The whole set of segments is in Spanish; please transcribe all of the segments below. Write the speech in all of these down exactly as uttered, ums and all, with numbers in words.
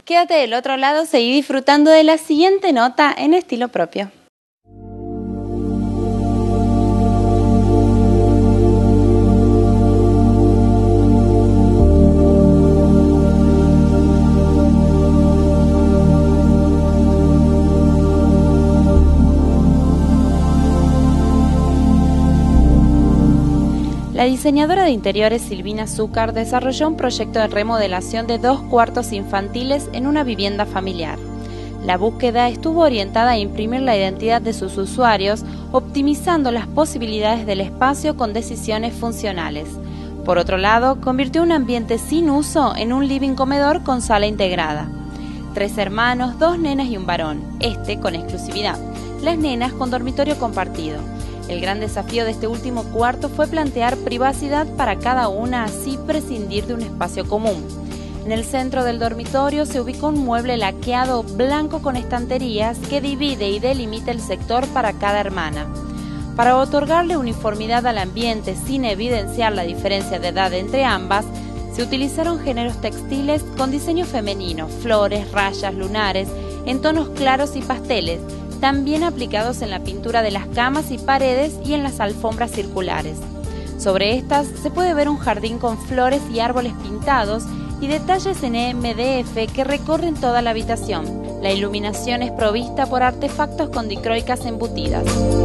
Quédate del otro lado, seguí disfrutando de la siguiente nota en estilo propio. La diseñadora de interiores Silvina Zúcar desarrolló un proyecto de remodelación de dos cuartos infantiles en una vivienda familiar. La búsqueda estuvo orientada a imprimir la identidad de sus usuarios, optimizando las posibilidades del espacio con decisiones funcionales. Por otro lado, convirtió un ambiente sin uso en un living comedor con sala integrada. Tres hermanos, dos nenas y un varón, este con exclusividad, las nenas con dormitorio compartido. El gran desafío de este último cuarto fue plantear privacidad para cada una, así prescindir de un espacio común. En el centro del dormitorio se ubicó un mueble laqueado blanco con estanterías que divide y delimita el sector para cada hermana. Para otorgarle uniformidad al ambiente sin evidenciar la diferencia de edad entre ambas, se utilizaron géneros textiles con diseño femenino, flores, rayas, lunares, en tonos claros y pasteles, también aplicados en la pintura de las camas y paredes y en las alfombras circulares. Sobre estas se puede ver un jardín con flores y árboles pintados y detalles en M D F que recorren toda la habitación. La iluminación es provista por artefactos con dicroicas embutidas.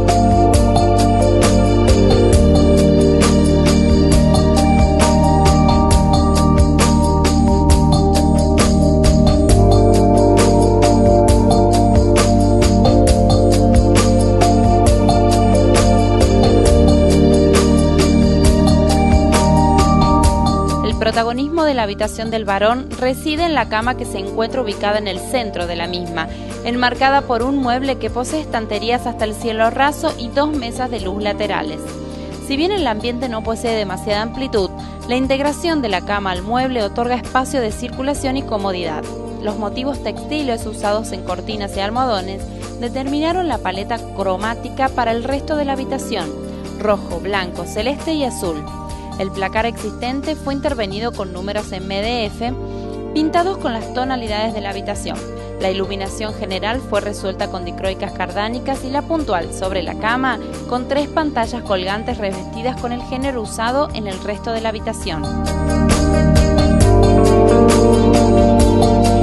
El protagonismo de la habitación del varón reside en la cama que se encuentra ubicada en el centro de la misma, enmarcada por un mueble que posee estanterías hasta el cielo raso y dos mesas de luz laterales. Si bien el ambiente no posee demasiada amplitud, la integración de la cama al mueble otorga espacio de circulación y comodidad. Los motivos textiles usados en cortinas y almohadones determinaron la paleta cromática para el resto de la habitación: rojo, blanco, celeste y azul. El placar existente fue intervenido con números en M D F pintados con las tonalidades de la habitación. La iluminación general fue resuelta con dicroicas cardánicas y la puntual sobre la cama con tres pantallas colgantes revestidas con el género usado en el resto de la habitación.